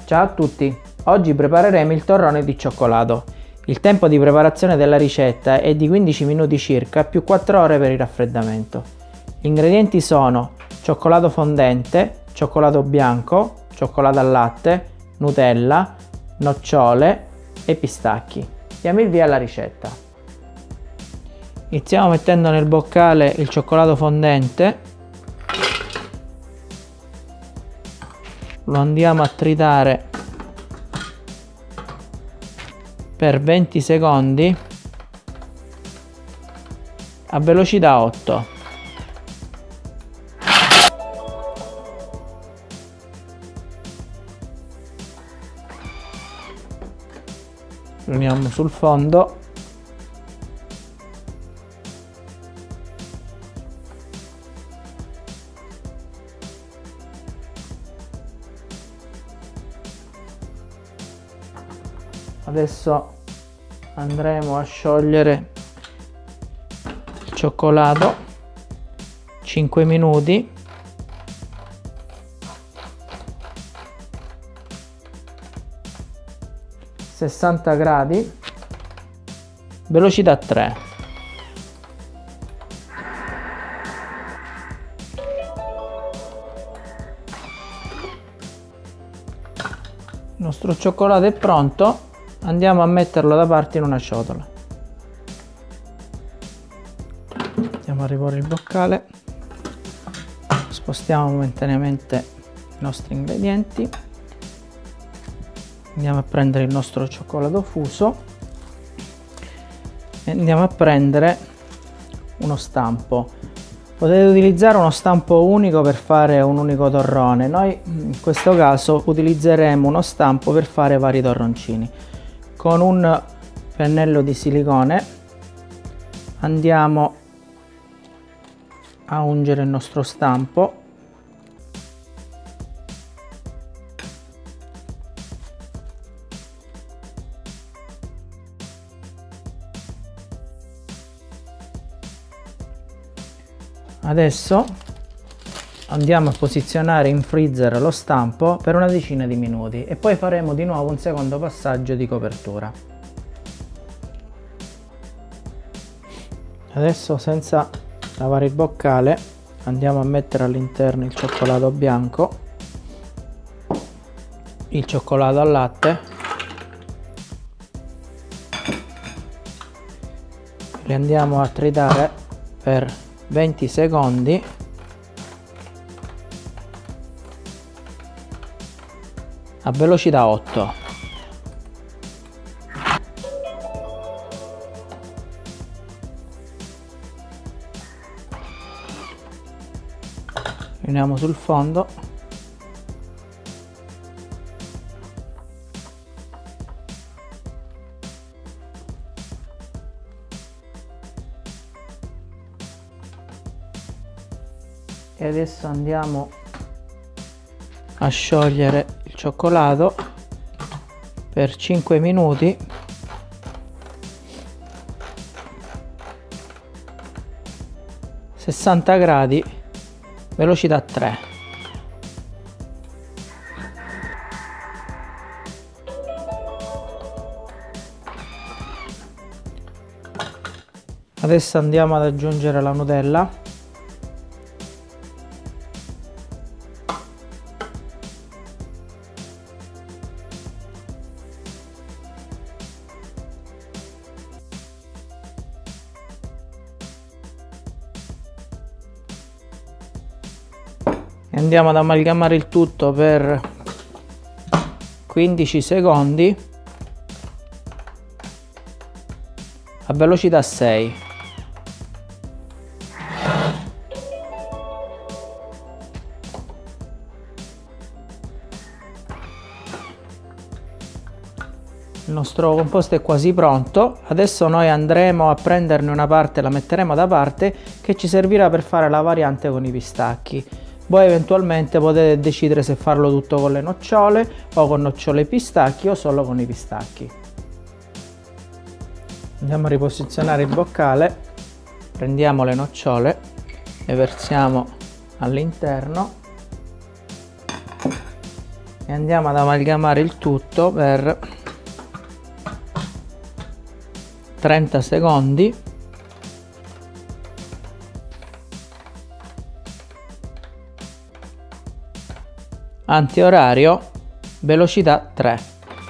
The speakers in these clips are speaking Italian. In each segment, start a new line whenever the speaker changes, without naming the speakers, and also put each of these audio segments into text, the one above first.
Ciao a tutti! Oggi prepareremo il torrone di cioccolato. Il tempo di preparazione della ricetta è di 15 minuti circa più 4 ore per il raffreddamento. Gli ingredienti sono cioccolato fondente, cioccolato bianco, cioccolato al latte, Nutella, nocciole e pistacchi. Diamo il via alla ricetta. Iniziamo mettendo nel boccale il cioccolato fondente. Lo andiamo a tritare per 20 secondi a velocità 8. Lo uniamo sul fondo. Adesso andremo a sciogliere il cioccolato 5 minuti. (60 gradi), velocità 3. Il nostro cioccolato è pronto. Andiamo a metterlo da parte in una ciotola. Andiamo a riporre il boccale. Spostiamo momentaneamente i nostri ingredienti. Andiamo a prendere il nostro cioccolato fuso e andiamo a prendere uno stampo. Potete utilizzare uno stampo unico per fare un unico torrone. Noi in questo caso utilizzeremo uno stampo per fare vari torroncini. Con un pennello di silicone andiamo a ungere il nostro stampo. Adesso andiamo a posizionare in freezer lo stampo per una decina di minuti e poi faremo di nuovo un secondo passaggio di copertura. Adesso, senza lavare il boccale, andiamo a mettere all'interno il cioccolato bianco, il cioccolato al latte, li andiamo a tritare per 20 secondi a velocità 8. Uniamo sul fondo. E adesso andiamo a sciogliere il cioccolato per 5 minuti (60 gradi), velocità 3. Adesso andiamo ad aggiungere la Nutella. Andiamo ad amalgamare il tutto per 15 secondi a velocità 6. Il nostro composto è quasi pronto. Adesso noi andremo a prenderne una parte, la metteremo da parte, che ci servirà per fare la variante con i pistacchi. Voi eventualmente potete decidere se farlo tutto con le nocciole o con nocciole e pistacchi o solo con i pistacchi. Andiamo a riposizionare il boccale, prendiamo le nocciole, le versiamo all'interno e andiamo ad amalgamare il tutto per 30 secondi. Antiorario, velocità 3.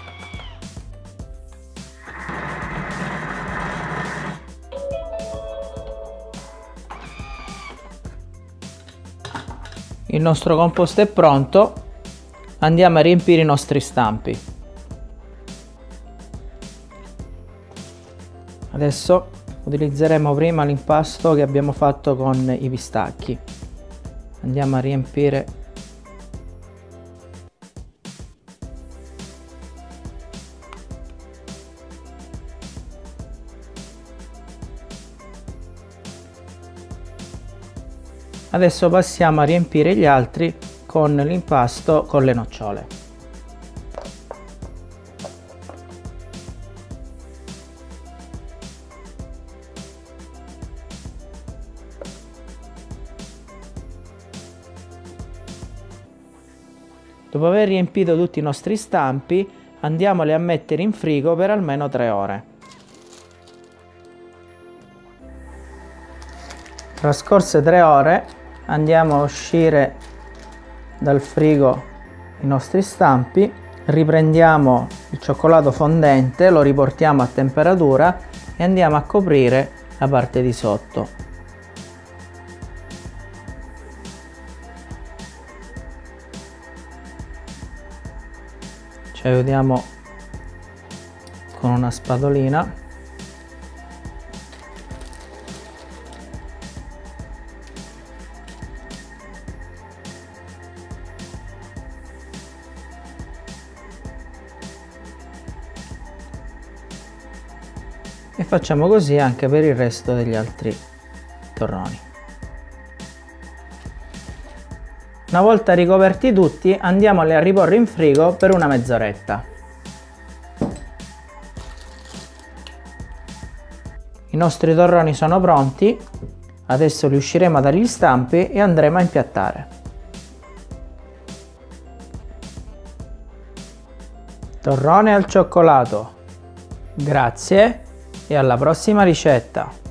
Il nostro composto è pronto, andiamo a riempire i nostri stampi. Adesso utilizzeremo prima l'impasto che abbiamo fatto con i pistacchi. Andiamo a riempire . Adesso passiamo a riempire gli altri con l'impasto con le nocciole. Dopo aver riempito tutti i nostri stampi, andiamoli a mettere in frigo per almeno 3 ore. Trascorse 3 ore, andiamo a uscire dal frigo i nostri stampi, riprendiamo il cioccolato fondente, lo riportiamo a temperatura e andiamo a coprire la parte di sotto. Ci aiutiamo con una spatolina. E facciamo così anche per il resto degli altri torroni. Una volta ricoperti tutti, andiamoli a riporre in frigo per una mezz'oretta. I nostri torroni sono pronti, adesso li usciremo dagli stampi e andremo a impiattare. Torrone al cioccolato. Grazie e alla prossima ricetta!